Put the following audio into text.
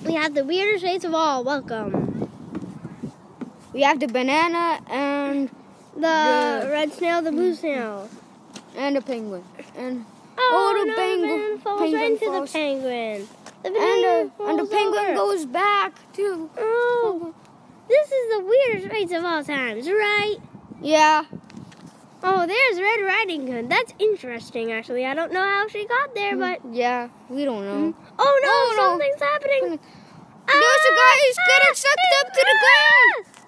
We have the weirdest race of all. Welcome. We have the banana and The red snail, the blue snail. and the penguin. And Oh, the no, penguin falls penguin right into falls. the penguin. The And the penguin goes back too. Oh, this is the weirdest race of all times, right? Yeah. Oh, there's Red Riding Hood. That's interesting, actually. I don't know how she got there, but... Yeah, we don't know. Oh, no, Oh, no. something's happening. There's a guy who's getting sucked up to the ground.